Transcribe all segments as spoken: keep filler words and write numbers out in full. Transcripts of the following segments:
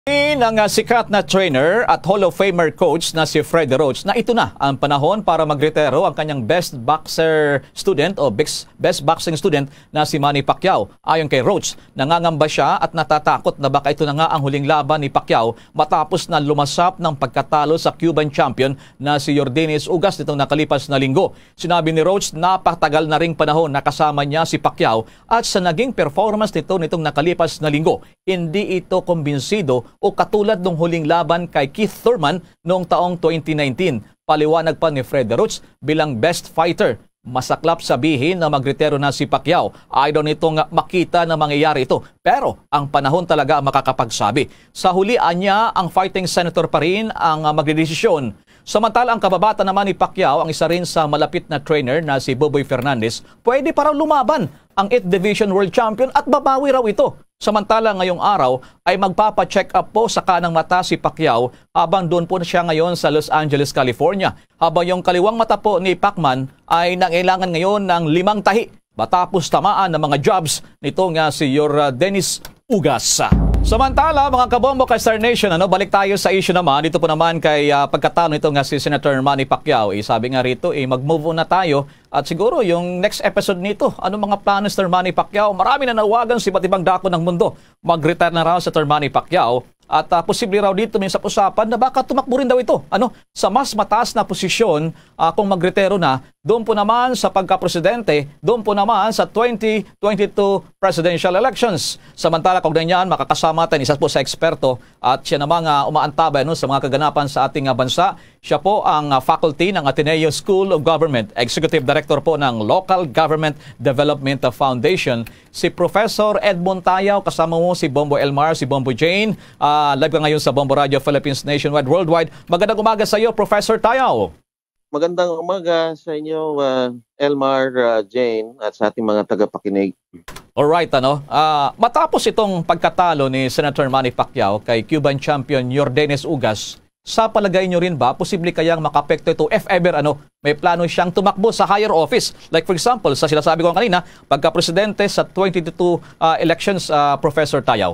Ng uh, sikat na trainer at Hall of Famer coach na si Freddie Roach na ito na ang panahon para mag-retiro ang kanyang best boxer student o best, best boxing student na si Manny Pacquiao. Ayon kay Roach, nangangamba siya at natatakot na baka ito na nga ang huling laban ni Pacquiao matapos na lumasap ng pagkatalo sa Cuban champion na si Yordenis Ugas nitong nakalipas na linggo. Sinabi ni Roach, napakatagal na ring panahon na kasama niya si Pacquiao at sa naging performance nito nitong nakalipas na linggo, hindi ito kumbinsido o katulad ng huling laban kay Keith Thurman noong taong twenty nineteen. Paliwanag pa ni Freddie Roach bilang best fighter. Masaklap sabihin na magretiro na si Pacquiao. Ayaw nitong makita na mangyayari ito. Pero ang panahon talaga makakapagsabi. Sa huli, anya ang fighting senator pa rin ang magdedesisyon. Samantala, ang kababata naman ni Pacquiao, ang isa rin sa malapit na trainer na si Boboy Fernandez, pwede pa raw lumaban ang eighth Division World Champion at babawi raw ito. Samantala, ngayong araw ay magpapa-check up po sa kanang mata si Pacquiao habang doon po siya ngayon sa Los Angeles, California. Habang yung kaliwang mata po ni Pacman ay nangailangan ngayon ng limang tahi matapos tamaan ng mga jobs nito nga si Yordenis Ugas. Samantala, mga kabombo kay Star Nation, ano, balik tayo sa issue naman. Dito po naman kay uh, pagkatalo nito nga si Senator Manny Pacquiao. Eh, sabi nga rito, eh, mag-move on na tayo. At siguro yung next episode nito, ano mga plano ni Sir Manny Pacquiao? Marami na nawagan sa iba't ibang dako ng mundo. Mag-retire na raw si Sir Manny Pacquiao. At uh, posible raw dito may sa usapan na baka tumakbo rin daw ito. Ano, sa mas mataas na posisyon uh, kung magretiro na, doon po naman sa pagka-presidente, doon po naman sa twenty twenty-two presidential elections. Samantala, kung ganyan, makakasama tayo isa po sa eksperto at siya namang uh, umaantabay no, sa mga kaganapan sa ating uh, bansa. Siya po ang uh, faculty ng Ateneo School of Government, Executive Director po ng Local Government Development Foundation, si Professor Edmond Tayaw, kasama mo si Bombo Elmar, si Bombo Jane, uh, live ka ngayon sa Bombo Radio Philippines Nationwide Worldwide. Magandang umaga sa iyo, Professor Tayaw. Magandang umaga sa inyo, uh, Elmar, uh, Jane, at sa ating mga tagapakinig. Alright, ano? Uh, matapos itong pagkatalo ni Senator Manny Pacquiao kay Cuban champion Yordenis Ugas, sa palagay nyo rin ba, posible kayang makapekto ito if ever ano, may plano siyang tumakbo sa higher office? Like for example, sa sinasabi ko kanina, pagka-presidente sa twenty twenty-two uh, elections, uh, Professor Tayaw.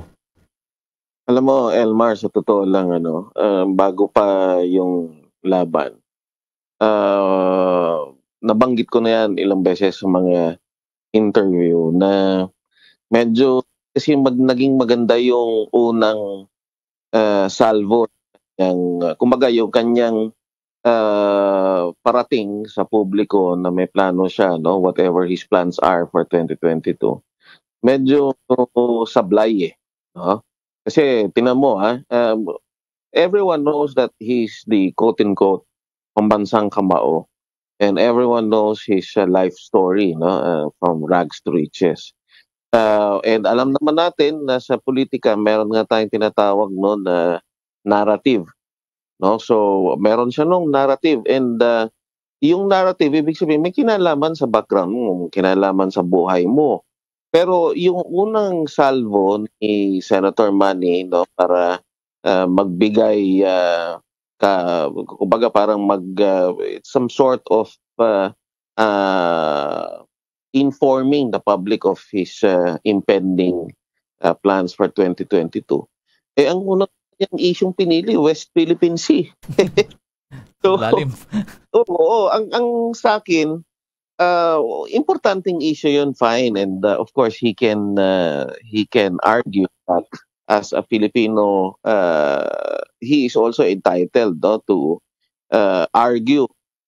Alam mo, Elmar, sa totoo lang, ano, uh, bago pa yung laban, uh, nabanggit ko na yan ilang beses sa mga interview na medyo kasi mag, naging maganda yung unang uh, salvo yung, uh, kumbaga yung kanyang uh, parating sa publiko na may plano siya, no, whatever his plans are for twenty twenty-two, medyo uh, sablay eh, no? Kasi tinan mo ha, um, everyone knows that he's the quote-unquote pambansang kamao, and everyone knows his uh, life story, no, uh, from rags to riches. Uh, and alam naman natin na sa politika meron nga tayong tinatawag no na narrative, no? So meron siya nung narrative, and uh, yung narrative ibig sabihin may kinalaman sa background mo, kinalaman sa buhay mo. Pero yung unang salvo ni Senator Manny, no, para uh, magbigay uh, ka, kumbaga parang mag uh, some sort of uh, uh, informing the public of his uh, impending uh, plans for twenty twenty-two. Eh ang unang yung isyong pinili, West Philippine Sea. So, Lalim. Oo, oo, ang ang sa akin, uh, importanteng issue yun, fine, and uh, of course he can uh, he can argue that as a Filipino, uh, he is also entitled no, to uh, argue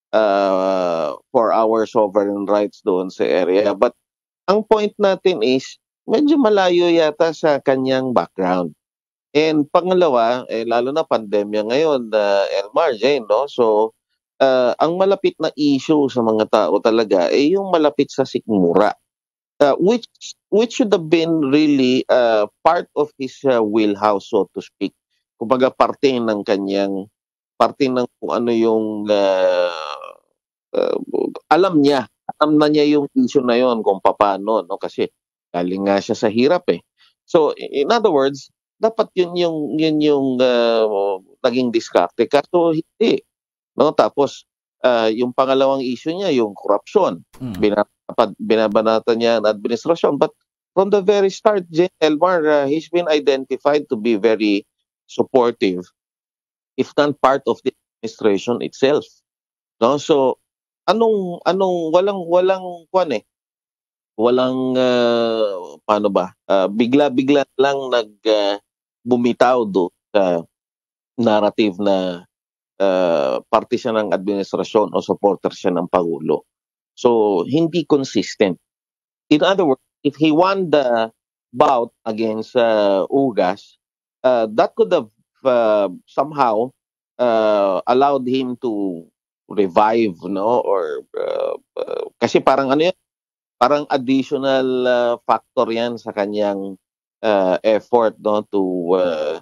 uh, for our sovereign rights doon sa area. But ang point natin is, medyo malayo yata sa kanyang background. And pangalawa, eh, lalo na pandemya ngayon, uh, Elmar, Jane, no? So, uh, ang malapit na issue sa mga tao talaga, eh, yung malapit sa sikmura. Uh, which which should have been really uh, part of his uh, wheelhouse, so to speak. Kumbaga, parte ng kanyang, parte ng kung ano yung, uh, uh, alam niya, alam na niya yung issue na yon kung paano, no? Kasi galing nga siya sa hirap eh. So, in other words, dapat yun yung yun yung uh, naging diskarte, kaso hindi, no? Tapos uh, yung pangalawang issue niya yung corruption. Mm. Binab binabanatan niya ang administrasyon, but from the very start, Elmar, uh, he's been identified to be very supportive, if not part of the administration itself. No? So, anong, anong, walang, walang, kwan eh, walang, uh, paano ba, uh, bigla-bigla lang nag, uh, bumitaw do sa narrative na uh, parte siya ng administrasyon o supporter siya ng Pangulo. So, hindi consistent. In other words, if he won the bout against uh, Ugas, uh, that could have uh, somehow uh, allowed him to revive, no? Or uh, uh, kasi parang ano yan, parang additional uh, factor yan sa kanyang uh, effort, no, to uh,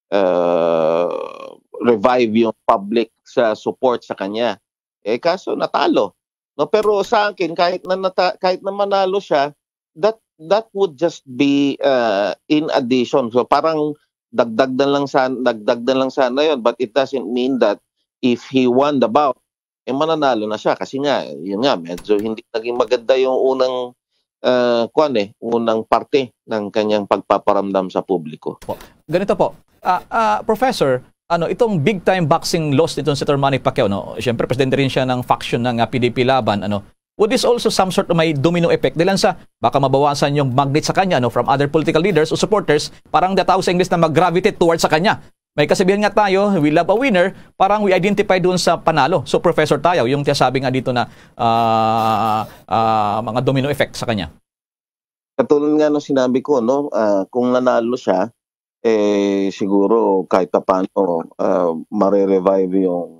uh, revive yung public sa support sa kanya. Eh kaso natalo. No, pero sa akin kahit na nata, kahit na manalo siya, that that would just be uh, in addition. So parang dagdag na lang sana, dagdag na lang sana 'yon, but it doesn't mean that if he won the bout, eh mananalo na siya kasi nga yun nga medyo hindi naging maganda yung unang uh, kwan eh, unang parte ng kanyang pagpaparamdam sa publiko. Po. Ganito po, uh, uh, Professor, ano itong big time boxing loss nitong si Manny Pacquiao, no? Siyempre presidente rin siya ng faction ng uh, P D P laban, ano. Would this also some sort of may domino effect dahil sa baka mabawasan yung magnet sa kanya, no, from other political leaders o supporters, parang the tao sa English na mag-gravitate towards sa kanya. May kasabihan nga tayo, we love a winner, parang we identify doon sa panalo. So Professor Tayaw, yung tiyasabi nga dito na uh, uh, mga domino effect sa kanya. Katulad nga ng sinabi ko, no, uh, kung nanalo siya, eh siguro kahit pa paano uh, mare-revive yung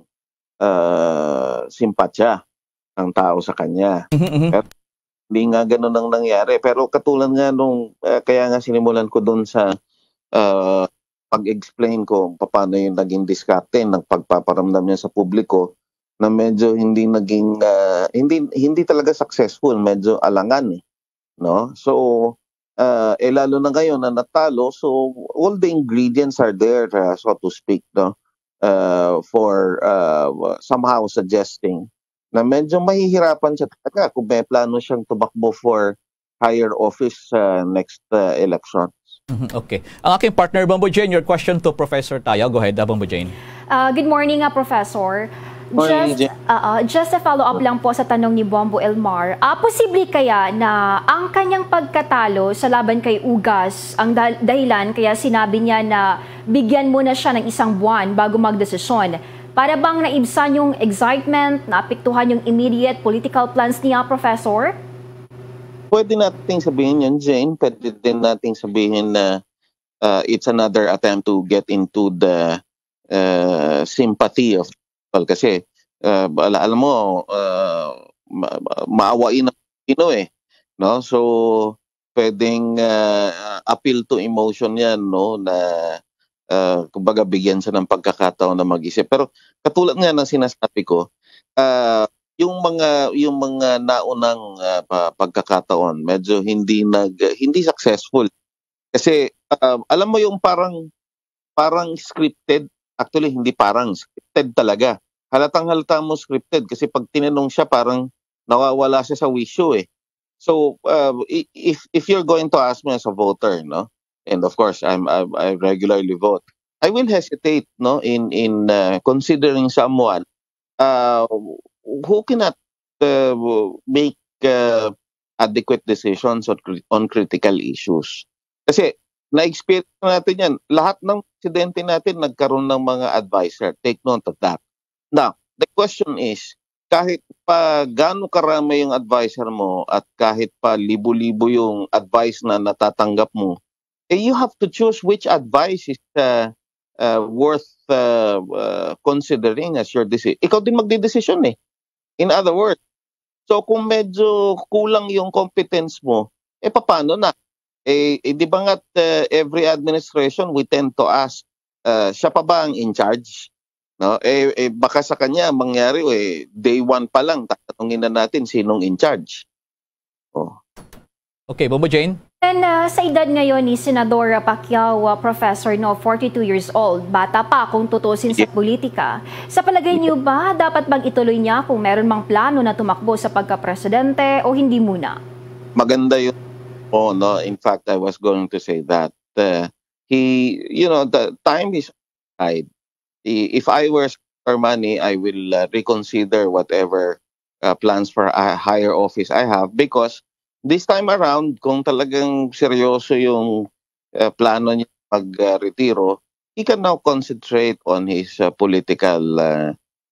uh, simpatya ng tao sa kanya. Mm-hmm. Pero hindi nga ganun ang nangyari. Pero katulad nga nung, uh, kaya nga sinimulan ko doon sa uh, pag-explain ko paano yung naging diskarte ng pagpaparamdam niya sa publiko na medyo hindi naging, uh, hindi, hindi talaga successful, medyo alangan eh. No? So, uh, eh lalo na ngayon na natalo, so all the ingredients are there, uh, so to speak, no? Uh, for uh, somehow suggesting na medyo mahihirapan siya talaga kung may plano siyang tumakbo for higher office uh, next uh, election. Mm-hmm. Okay. Ang aking partner, Bombo Jane, your question to Professor Tayaw. Go ahead, Bombo Jane. Uh, good morning, uh, Professor. Morning, Just, uh, uh, just a follow-up lang po sa tanong ni Bombo Elmar. Uh, posible kaya na ang kanyang pagkatalo sa laban kay Ugas ang dah- dahilan kaya sinabi niya na bigyan muna siya ng isang buwan bago magdesisyon? Para bang naibsan yung excitement, naapektuhan yung immediate political plans niya, Professor? Pwede nating sabihin yan, Jane. Pwede din nating sabihin na uh, it's another attempt to get into the uh, sympathy of people. Kasi, uh, al- alam mo, uh, ma- ma- maawain ang Pino eh. No? So, pwedeng uh, appeal to emotion yan, no? Na uh, kumbaga bigyan siya ng pagkakataon na mag-isip. Pero katulad nga ng sinasabi ko, uh, yung mga yung mga naunang uh, pagkakataon medyo hindi nag hindi successful kasi uh, alam mo yung parang parang scripted, actually hindi parang scripted talaga, halatang halata mo scripted kasi pag tinanong siya parang nawawala siya sa wisyo eh. So uh, if if you're going to ask me as a voter, no, and of course I'm I, I regularly vote, I will hesitate, no, in in uh, considering someone uh, who cannot uh, make uh, adequate decisions on, on critical issues. Kasi na-experience natin yan. Lahat ng presidente natin nagkaroon ng mga advisor. Take note of that. Now, the question is, kahit pa gaano karami yung advisor mo at kahit pa libo-libo yung advice na natatanggap mo, eh, you have to choose which advice is uh, uh, worth uh, uh, considering as your decision. Ikaw din magdidesisyon eh. In other words, so kung medyo kulang yung competence mo, eh paano na? Eh, eh di ba nga uh, every administration we tend to ask, uh, siya pa ba ang in charge? No? Eh, eh baka sa kanya mangyari, eh, day one pa lang, tatanungin na natin sinong in charge. Oh. Okay, Bombo Jane? And uh, sa edad ngayon ni Senador Pacquiao, uh, Professor, no, forty-two years old, bata pa kung tutusin sa politika. Sa palagay niyo ba, dapat bang ituloy niya kung meron mang plano na tumakbo sa pagka-presidente o hindi muna? Maganda yun. Oh, no. In fact, I was going to say that. Uh, he, you know, the time is side. I- If I were Senator Manny, I will uh, reconsider whatever uh, plans for a higher office I have, because this time around, kung talagang seryoso yung uh, plano niya mag-retiro, he can now concentrate on his uh, political uh,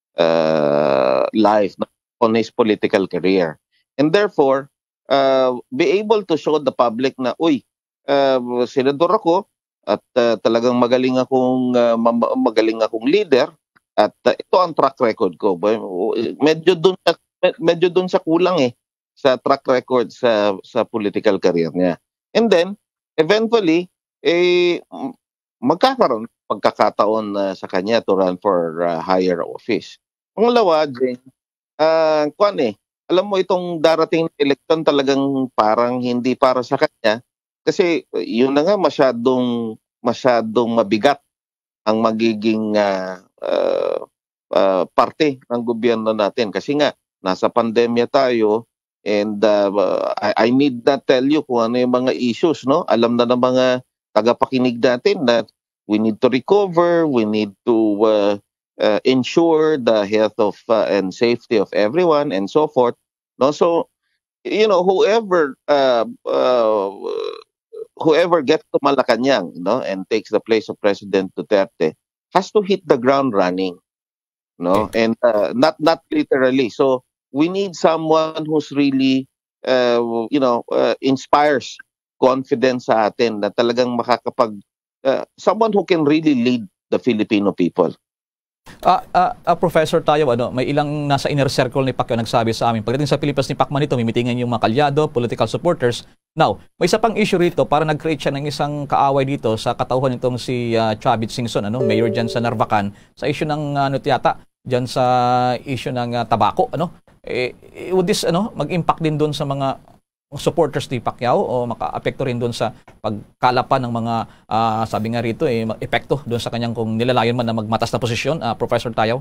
uh, life, on his political career. And therefore, uh, be able to show the public na, uy, uh, senador ako, at uh, talagang magaling akong uh, mam- magaling akong leader, at uh, ito ang track record ko. Ba- Medyo dun sa medyo dun sa kulang eh sa track record sa sa political career niya. And then eventually eh m- magkakaroon ng pagkakataon na sa kanya to run for uh, higher office. Pangalawa, Jane, ah, kuwan eh, alam mo itong darating na eleksyon talagang parang hindi para sa kanya, kasi uh, yun na nga, masyadong masyadong mabigat ang magiging ah, ah, ah, parte ng gobyerno natin. Kasi nga nasa pandemya tayo, and uh, I, I need not tell you kung ano yung mga issues, no? Alam na ng mga tagapakinig natin that we need to recover, we need to uh, uh, ensure the health of uh, and safety of everyone, and so forth. No, so you know, whoever uh, uh, whoever gets to Malacanang, no, and takes the place of President Duterte has to hit the ground running, no, Okay. and uh, not not literally. So we need someone who's really, uh, you know, uh, inspires confidence sa atin, na talagang makakapag, uh, someone who can really lead the Filipino people. Ah, ah, ah, Professor tayo, ano, may ilang nasa inner circle ni Pacquiao nagsabi sa amin. Pagdating sa Pilipinas ni Pacman nito, mimitingan yung mga kalyado, political supporters. Now, may isa pang issue rito, para nag-create siya ng isang kaaway dito sa katauhan nitong si uh, Chavit Singson, ano, mayor dyan sa Narvacan, sa issue ng ano tiyata, dyan sa issue ng uh, tabako, ano. Eh, would this ano, mag-impact din doon sa mga supporters ni Pacquiao, o maka-apekto rin doon sa pagkalapan ng mga ah, sabi nga rito eh epekto doon sa kanyang kung nilalayon man na magmatas na posisyon, ah, Professor Tayaw?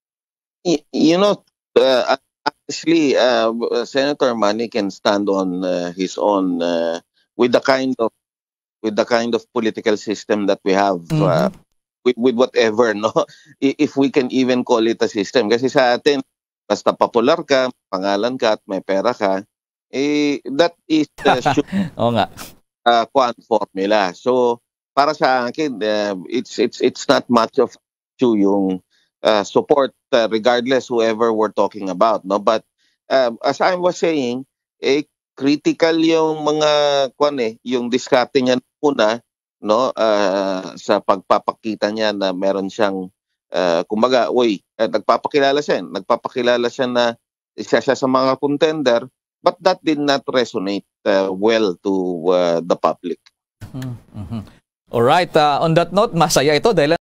Y- you know, uh, honestly, uh, Senator Manny can stand on uh, his own, uh, with the kind of with the kind of political system that we have, uh, Mhm. with, with whatever, no, I- if we can even call it a system. Kasi sa atin, basta popular ka, pangalan ka, at may pera ka, eh that is the Oo nga. uh, kwan formula. So para sa akin, uh, it's it's it's not much of issue yung uh, support, uh, regardless whoever we're talking about, no. But um, as I was saying, eh critical yung mga kwan eh, yung diskarte niya una, no, uh, sa pagpapakita niya na meron siyang uh, kumbaga, uy, eh, nagpapakilala siya, nagpapakilala siya na isa siya sa mga contender, but that did not resonate uh, well to uh, the public. Mhm. Alright, ah, on that note, masaya ito dahil